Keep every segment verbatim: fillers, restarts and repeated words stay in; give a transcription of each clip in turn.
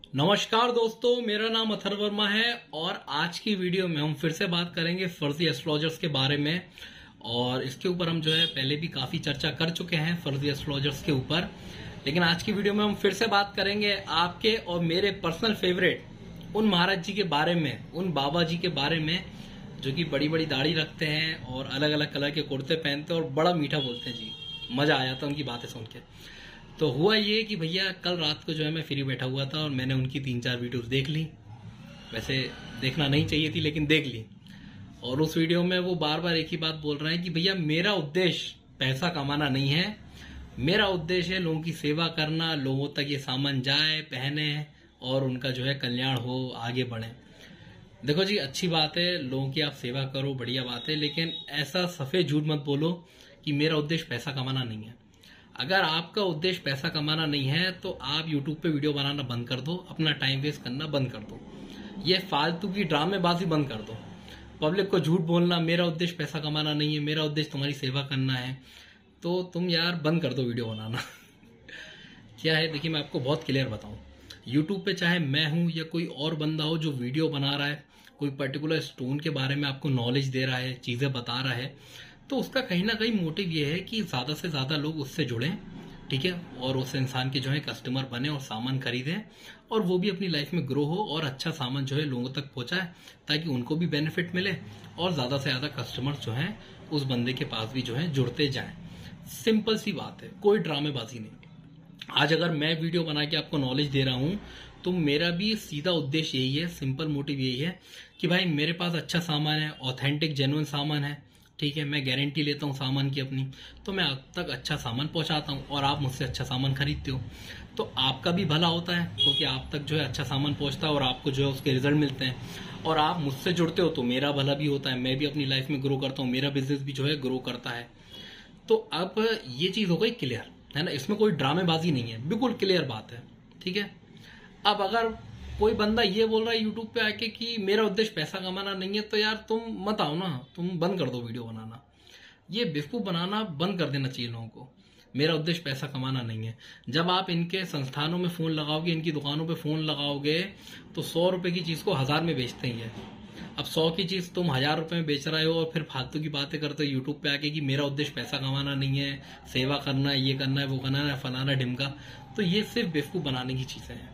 नमस्कार दोस्तों, मेरा नाम अथर्व वर्मा है और आज की वीडियो में हम फिर से बात करेंगे फर्जी एस्ट्रोलॉजर्स के बारे में। और इसके ऊपर हम जो है पहले भी काफी चर्चा कर चुके हैं फर्जी एस्ट्रोलॉजर्स के ऊपर, लेकिन आज की वीडियो में हम फिर से बात करेंगे आपके और मेरे पर्सनल फेवरेट उन महाराज जी के बारे में, उन बाबा जी के बारे में जो कि बड़ी बड़ी दाढ़ी रखते हैं और अलग अलग कलर के कुर्ते पहनते हैं और बड़ा मीठा बोलते हैं। जी मजा आ जाता है उनकी बातें सुन के। तो हुआ ये कि भैया कल रात को जो है मैं फ्री बैठा हुआ था और मैंने उनकी तीन चार वीडियोस देख ली। वैसे देखना नहीं चाहिए थी लेकिन देख ली। और उस वीडियो में वो बार बार एक ही बात बोल रहे हैं कि भैया मेरा उद्देश्य पैसा कमाना नहीं है, मेरा उद्देश्य है लोगों की सेवा करना, लोगों तक ये सामान जाए, पहने और उनका जो है कल्याण हो, आगे बढ़े। देखो जी, अच्छी बात है, लोगों की आप सेवा करो, बढ़िया बात है, लेकिन ऐसा सफेद झूठ मत बोलो कि मेरा उद्देश्य पैसा कमाना नहीं है। अगर आपका उद्देश्य पैसा कमाना नहीं है तो आप यूट्यूब पे वीडियो बनाना बंद कर दो, अपना टाइम वेस्ट करना बंद कर दो, ये फालतू की ड्रामेबाजी बंद कर दो। पब्लिक को झूठ बोलना मेरा उद्देश्य पैसा कमाना नहीं है, मेरा उद्देश्य तुम्हारी सेवा करना है, तो तुम यार बंद कर दो वीडियो बनाना। क्या है देखिए, मैं आपको बहुत क्लियर बताऊं, यूट्यूब पे चाहे मैं हूं या कोई और बंदा हो जो वीडियो बना रहा है, कोई पर्टिकुलर स्टोन के बारे में आपको नॉलेज दे रहा है, चीजें बता रहा है, तो उसका कहीं ना कहीं मोटिव ये है कि ज्यादा से ज्यादा लोग उससे जुड़ें, ठीक है, और उस इंसान के जो है कस्टमर बने और सामान खरीदें और वो भी अपनी लाइफ में ग्रो हो और अच्छा सामान जो है लोगों तक पहुंचाए ताकि उनको भी बेनिफिट मिले और ज्यादा से ज्यादा कस्टमर जो है उस बंदे के पास भी जो है जुड़ते जाएं। सिंपल सी बात है, कोई ड्रामेबाजी नहीं। आज अगर मैं वीडियो बना के आपको नॉलेज दे रहा हूं तो मेरा भी सीधा उद्देश्य यही है, सिंपल मोटिव यही है कि भाई मेरे पास अच्छा सामान है, ऑथेंटिक जेन्युइन सामान है, ठीक है, मैं गारंटी लेता हूं सामान की अपनी, तो मैं आप तक अच्छा सामान पहुंचाता हूं और आप मुझसे अच्छा सामान खरीदते हो तो आपका भी भला होता है क्योंकि तो आप तक जो है अच्छा सामान पहुंचता है और आपको जो है उसके रिजल्ट मिलते हैं और आप मुझसे जुड़ते हो तो मेरा भला भी होता है, मैं भी अपनी लाइफ में ग्रो करता हूं, मेरा बिजनेस भी जो है ग्रो करता है। तो अब ये चीज हो गई क्लियर, है ना, इसमें कोई ड्रामेबाजी नहीं है, बिल्कुल क्लियर बात है, ठीक है। अब अगर कोई बंदा ये बोल रहा है यूट्यूब पे आके कि मेरा उद्देश्य पैसा कमाना नहीं है, तो यार तुम मत आओ ना, तुम बंद कर दो वीडियो बनाना, ये बेवकूफ बनाना बंद कर देना चाहिए लोगों को। मेरा उद्देश्य पैसा कमाना नहीं है। जब आप इनके संस्थानों में फोन लगाओगे, इनकी दुकानों पे फोन लगाओगे तो सौ रुपए की चीज को हजार में बेचते ही है। अब सौ की चीज तुम हजार रुपए में बेच रहे हो और फिर फालतू की बातें करते हो यूट्यूब पे आके कि मेरा उद्देश्य पैसा कमाना नहीं है, सेवा करना है, ये करना है, वो करना है, फलाना ढिमका, तो ये सिर्फ बेवकूफ बनाने की चीजें हैं।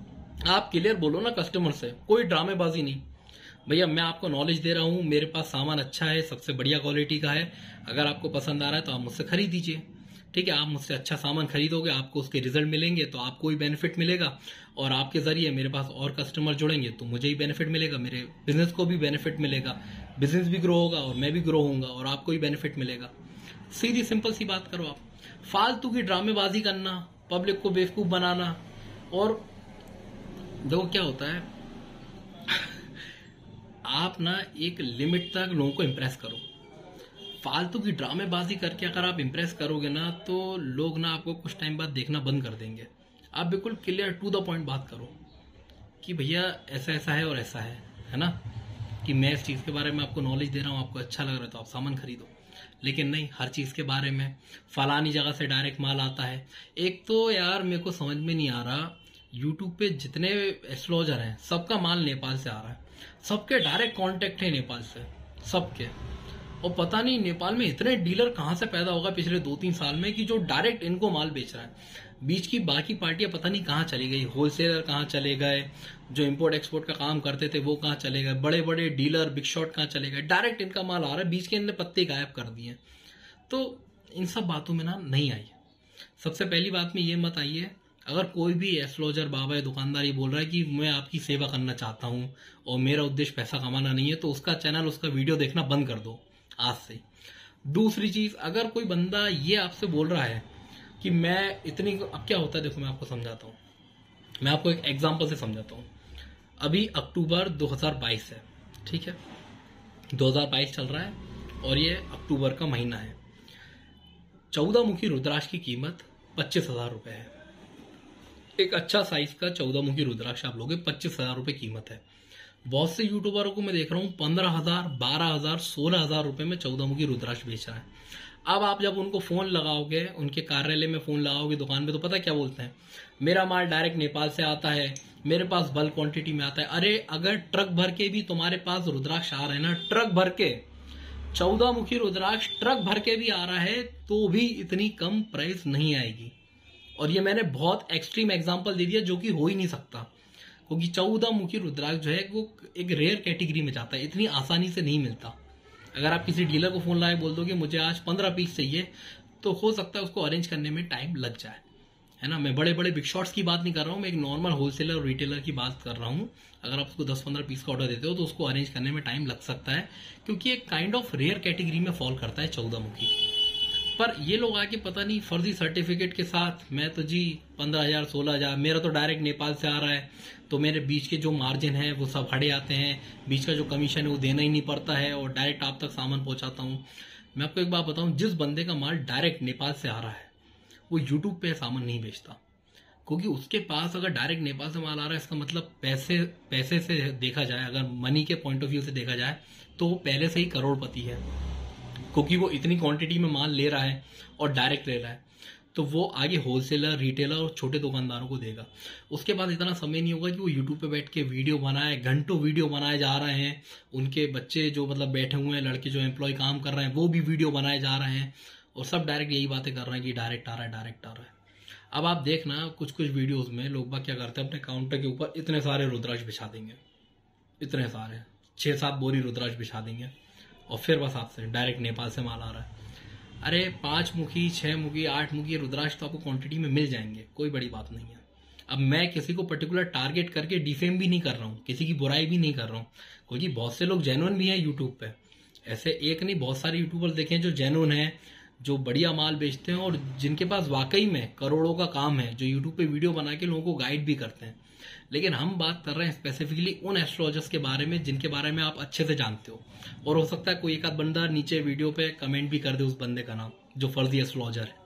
आप क्लियर बोलो ना कस्टमर से, कोई ड्रामेबाजी नहीं। भैया मैं आपको नॉलेज दे रहा हूं, मेरे पास सामान अच्छा है, सबसे बढ़िया क्वालिटी का है, अगर आपको पसंद आ रहा है तो आप मुझसे खरीद दीजिए, ठीक है। आप मुझसे अच्छा सामान खरीदोगे, आपको उसके रिजल्ट मिलेंगे तो आपको ही बेनिफिट मिलेगा और आपके जरिए मेरे पास और कस्टमर जुड़ेंगे तो मुझे ही बेनिफिट मिलेगा, मेरे बिजनेस को भी बेनिफिट मिलेगा, बिजनेस भी ग्रो होगा और मैं भी ग्रो होऊंगा और आपको ही बेनिफिट मिलेगा। सीधी सिंपल सी बात करो आप। फालतू की ड्रामेबाजी करना, पब्लिक को बेवकूफ बनाना, और देखो क्या होता है, आप ना एक लिमिट तक लोगों को इम्प्रेस करो। फालतू की ड्रामेबाजी करके अगर आप इम्प्रेस करोगे ना तो लोग ना आपको कुछ टाइम बाद देखना बंद कर देंगे। आप बिल्कुल क्लियर टू द पॉइंट बात करो कि भैया ऐसा ऐसा है और ऐसा है, है ना, कि मैं इस चीज के बारे में आपको नॉलेज दे रहा हूं, आपको अच्छा लग रहा है तो आप सामान खरीदो। लेकिन नहीं, हर चीज के बारे में फलानी जगह से डायरेक्ट माल आता है। एक तो यार मेरे को समझ में नहीं आ रहा, यूट्यूब पे जितने एस्ट्रोलॉजर हैं सबका माल नेपाल से आ रहा है, सबके डायरेक्ट कांटेक्ट है नेपाल से, सबके। और पता नहीं नेपाल में इतने डीलर कहां से पैदा होगा पिछले दो तीन साल में कि जो डायरेक्ट इनको माल बेच रहा है। बीच की बाकी पार्टियां पता नहीं कहां चली गई, होलसेलर कहां चले गए, जो इंपोर्ट एक्सपोर्ट का काम करते थे वो कहां चले गए, बड़े बड़े डीलर बिग शॉट कहां चले गए, डायरेक्ट इनका माल आ रहा है, बीच के इनने पत्ते गायब कर दिए। तो इन सब बातों में ना नहीं आइए। सबसे पहली बात में ये मत आइए, अगर कोई भी एस्ट्रोलॉजर बाबा या दुकानदार ये बोल रहा है कि मैं आपकी सेवा करना चाहता हूं और मेरा उद्देश्य पैसा कमाना नहीं है, तो उसका चैनल, उसका वीडियो देखना बंद कर दो आज से। दूसरी चीज, अगर कोई बंदा ये आपसे बोल रहा है कि मैं इतनी, अब क्या होता है देखो मैं आपको समझाता हूं, मैं आपको एक एग्जांपल से समझाता हूं। अभी अक्टूबर दो हज़ार बाईस है, ठीक है, दो हज़ार बाईस चल रहा है और ये अक्टूबर का महीना है। चौदह मुखी रुद्राक्ष की कीमत पच्चीस हजार रुपए है। एक अच्छा साइज का चौदह मुखी रुद्राक्ष आप लोगे, पच्चीस हजार रुपए कीमत है। बहुत से यूट्यूबरों को मैं देख रहा हूं पंद्रह हजार, बारह हजार, सोलह हजार रुपए में चौदह मुखी रुद्राक्ष बेच रहा है। अब आप जब उनको फोन लगाओगे, उनके कार्यालय में फोन लगाओगे दुकान पे, तो पता क्या बोलते हैं, मेरा माल डायरेक्ट नेपाल से आता है, मेरे पास बल्क क्वांटिटी में आता है। अरे अगर ट्रक भर के भी तुम्हारे पास रुद्राक्ष आ रहे हैं ना, ट्रक भर के चौदह मुखी रुद्राक्ष ट्रक भर के भी आ रहा है, तो भी इतनी कम प्राइस नहीं आएगी। और ये मैंने बहुत एक्सट्रीम एग्जांपल दे दिया जो कि हो ही नहीं सकता, क्योंकि चौदह मुखी रुद्राक्ष जो है वो एक रेयर कैटेगरी में जाता है, इतनी आसानी से नहीं मिलता। अगर आप किसी डीलर को फोन लाए बोल दो कि मुझे आज पंद्रह पीस चाहिए, तो हो सकता है उसको अरेंज करने में टाइम लग जाए, है ना। मैं बड़े बड़े बिग शॉट्स की बात नहीं कर रहा हूँ, मैं एक नॉर्मल होलसेलर और रिटेलर की बात कर रहा हूँ। अगर आप उसको दस पंद्रह पीस का ऑर्डर देते हो तो उसको अरेंज करने में टाइम लग सकता है, क्योंकि एक काइंड ऑफ रेयर कैटेगरी में फॉल करता है चौदह मुखी। पर ये लोग आके पता नहीं फर्जी सर्टिफिकेट के साथ, मैं तो जी पंद्रह हजार सोलह हजार मेरा तो डायरेक्ट नेपाल से आ रहा है, तो मेरे बीच के जो मार्जिन है वो सब हटे आते हैं, बीच का जो कमीशन है वो देना ही नहीं पड़ता है और डायरेक्ट आप तक सामान पहुंचाता हूँ। मैं आपको एक बात बताऊं, जिस बंदे का माल डायरेक्ट नेपाल से आ रहा है वो यूट्यूब पे सामान नहीं बेचता, क्योंकि उसके पास अगर डायरेक्ट नेपाल से माल आ रहा है, इसका मतलब पैसे पैसे से देखा जाए, अगर मनी के पॉइंट ऑफ व्यू से देखा जाए, तो वो पहले से ही करोड़पति है, क्योंकि वो इतनी क्वांटिटी में माल ले रहा है और डायरेक्ट ले रहा है। तो वो आगे होलसेलर, रिटेलर और छोटे दुकानदारों को देगा। उसके बाद इतना समय नहीं होगा कि वो यूट्यूब पे बैठ के वीडियो बनाए, घंटों वीडियो बनाए जा रहे हैं, उनके बच्चे जो मतलब बैठे हुए हैं, लड़के जो एम्प्लॉय काम कर रहे हैं वो भी वीडियो बनाए जा रहे हैं, और सब डायरेक्ट यही बातें कर रहे हैं कि डायरेक्ट आ रहा है, डायरेक्ट आ रहा है। अब आप देखना कुछ कुछ वीडियोज में लोग बाग क्या करते हैं, अपने काउंटर के ऊपर इतने सारे रुद्राक्ष बिछा देंगे, इतने सारे छह सात बोरी रुद्राक्ष बिछा देंगे, और फिर बस आपसे डायरेक्ट नेपाल से माल आ रहा है। अरे पांच मुखी, छह मुखी, आठ मुखी रुद्राक्ष तो आपको क्वांटिटी में मिल जाएंगे, कोई बड़ी बात नहीं है। अब मैं किसी को पर्टिकुलर टारगेट करके डिफेम भी नहीं कर रहा हूँ, किसी की बुराई भी नहीं कर रहा हूँ, क्योंकि बहुत से लोग जेन्युइन भी हैं यूट्यूब पे। ऐसे एक नहीं, बहुत सारे यूट्यूबर्स देखे हैं जो जेन्युइन है, जो बढ़िया माल बेचते हैं और जिनके पास वाकई में करोड़ों का काम है, जो यूट्यूब पे वीडियो बना के लोगों को गाइड भी करते हैं। लेकिन हम बात कर रहे हैं स्पेसिफिकली उन एस्ट्रोलॉजर्स के बारे में जिनके बारे में आप अच्छे से जानते हो, और हो सकता है कोई एक आध बंदा नीचे वीडियो पे कमेंट भी कर दे उस बंदे का नाम जो फर्जी एस्ट्रोलॉजर है,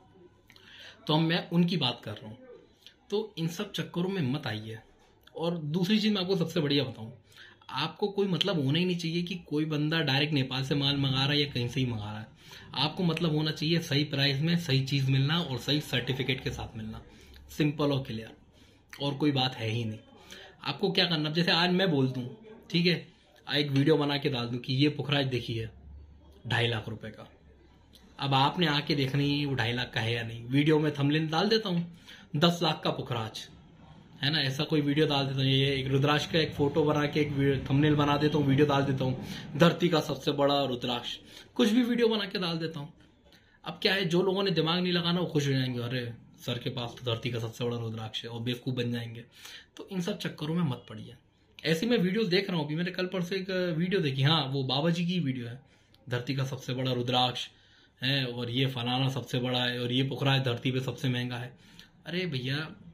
तो हम मैं उनकी बात कर रहा हूँ। तो इन सब चक्करों में मत आइए। और दूसरी चीज मैं आपको सबसे बढ़िया बताऊं, आपको कोई मतलब होना ही नहीं चाहिए कि कोई बंदा डायरेक्ट नेपाल से माल मंगा रहा है या कहीं से ही मंगा रहा है। आपको मतलब होना चाहिए सही प्राइस में सही चीज मिलना और सही सर्टिफिकेट के साथ मिलना, सिंपल और क्लियर, और कोई बात है ही नहीं। आपको क्या करना, जैसे आज मैं बोल दूं, ठीक है, एक वीडियो बना के डाल दूं कि ये पुखराज देखिए ढाई लाख रुपए का, अब आपने आके देखनी वो ढाई लाख का है या नहीं। वीडियो में थंबनेल डाल देता हूँ दस लाख का पुखराज, है ना, ऐसा कोई वीडियो डाल देता हूँ, ये एक रुद्राक्ष का एक फोटो बना के एक थंबनेल बना देता हूँ, वीडियो डाल देता हूँ, धरती का सबसे बड़ा रुद्राक्ष, कुछ भी वीडियो बना के डाल देता हूँ। अब क्या है, जो लोगों ने दिमाग नहीं लगाना वो खुश हो जाएंगे, अरे सर के पास तो धरती का सबसे बड़ा रुद्राक्ष है, और बेवकूफ बन जाएंगे। तो इन सब चक्करों में मत पड़िए। ऐसी मैं वीडियो देख रहा हूँ, अभी मैंने कल परसों एक वीडियो देखी, हाँ वो बाबा जी की वीडियो है, धरती का सबसे बड़ा रुद्राक्ष है और ये फलाना सबसे बड़ा है और ये पुखराज धरती पे सबसे महंगा है। अरे भैया,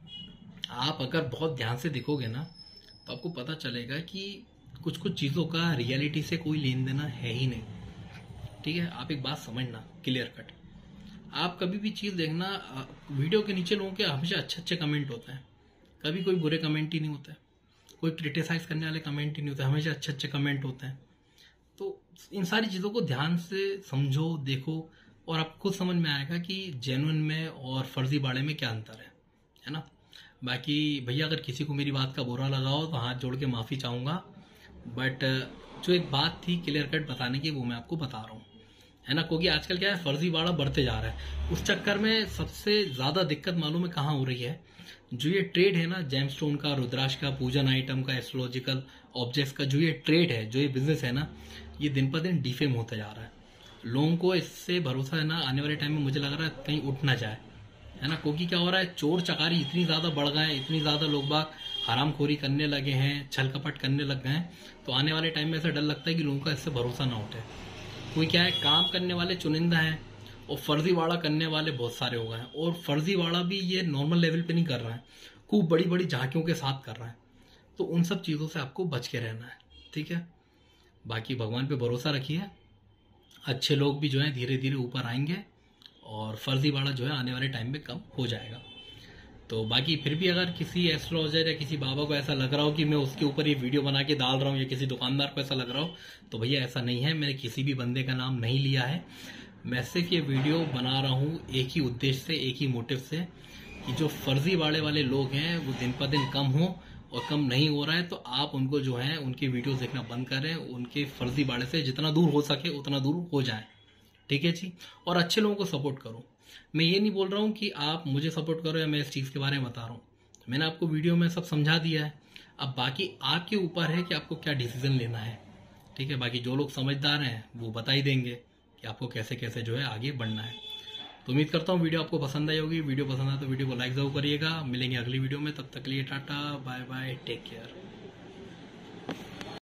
आप अगर बहुत ध्यान से देखोगे ना तो आपको पता चलेगा कि कुछ कुछ चीजों का रियलिटी से कोई लेन देना है ही नहीं, ठीक है। आप एक बात समझना क्लियर कट, आप कभी भी चीज देखना, वीडियो के नीचे लोगों के हमेशा अच्छे अच्छे कमेंट होते हैं, कभी कोई बुरे कमेंट ही नहीं होते, कोई क्रिटिसाइज करने वाले कमेंट ही नहीं होते, हमेशा अच्छे अच्छे कमेंट होते हैं। तो इन सारी चीजों को ध्यान से समझो, देखो, और आपको खुद समझ में आएगा कि जेन्युइन में और फर्जी बाड़े में क्या अंतर है, है ना। बाकी भैया अगर किसी को मेरी बात का बुरा लगा हो तो हाथ जोड़ के माफी चाहूंगा, बट जो एक बात थी क्लियर कट बताने की वो मैं आपको बता रहा हूँ, है ना, क्योंकि आजकल क्या है, फर्जी बाड़ा बढ़ते जा रहा है। उस चक्कर में सबसे ज्यादा दिक्कत मालूम है कहाँ हो रही है, जो ये ट्रेड है ना, जेमस्टोन का, रुद्राक्ष का, पूजन आइटम का, एस्ट्रोलॉजिकल ऑब्जेक्ट्स का जो ये ट्रेड है, जो ये बिजनेस है ना, ये दिन पर दिन डिफेम होता जा रहा है। लोगों को इससे भरोसा है ना, आने वाले टाइम में मुझे लग रहा है कहीं उठ ना जाए, है ना, क्योंकि क्या हो रहा है, चोर चकारी इतनी ज्यादा बढ़ गए हैं, इतनी ज्यादा लोग बाग हरामखोरी करने लगे हैं, छल कपट करने लग गए हैं, तो आने वाले टाइम में ऐसा डर लगता है कि लोगों का इससे भरोसा ना उठे। कोई क्या है, काम करने वाले चुनिंदा हैं और फर्जीवाड़ा करने वाले बहुत सारे हो गए हैं, और फर्जीवाड़ा भी ये नॉर्मल लेवल पे नहीं कर रहा है, खूब बड़ी बड़ी झांकियों के साथ कर रहा है। तो उन सब चीजों से आपको बच के रहना है, ठीक है। बाकी भगवान पे भरोसा रखिए, अच्छे लोग भी जो है धीरे धीरे ऊपर आएंगे और फर्जीवाड़ा जो है आने वाले टाइम में कम हो जाएगा। तो बाकी फिर भी अगर किसी एस्ट्रोलॉजर या किसी बाबा को ऐसा लग रहा हो कि मैं उसके ऊपर ये वीडियो बना के डाल रहा हूँ, या किसी दुकानदार को ऐसा लग रहा हो, तो भैया ऐसा नहीं है, मैंने किसी भी बंदे का नाम नहीं लिया है। मैं सिर्फ ये वीडियो बना रहा हूँ एक ही उद्देश्य से, एक ही मोटिव से, कि जो फर्जीवाड़े वाले लोग हैं वो दिन पर दिन कम हो और कम नहीं हो रहा है तो आप उनको जो है उनकी वीडियोस देखना बंद करें, उनके फर्जी बाड़े से जितना दूर हो सके उतना दूर हो जाए। ठीक है जी। और अच्छे लोगों को सपोर्ट करो। मैं ये नहीं बोल रहा हूँ कि आप मुझे सपोर्ट करो या मैं इस चीज़ के बारे में बता रहा हूँ, मैंने आपको वीडियो में सब समझा दिया है। अब बाकी आपके ऊपर है कि आपको क्या डिसीजन लेना है। ठीक है, बाकी जो लोग समझदार हैं वो बता ही देंगे कि आपको कैसे कैसे जो है आगे बढ़ना है। तो उम्मीद करता हूँ वीडियो आपको पसंद आई होगी। वीडियो पसंद आए तो वीडियो को लाइक जरूर करिएगा। मिलेंगे अगली वीडियो में, तब तक के लिए tata bye bye, take care.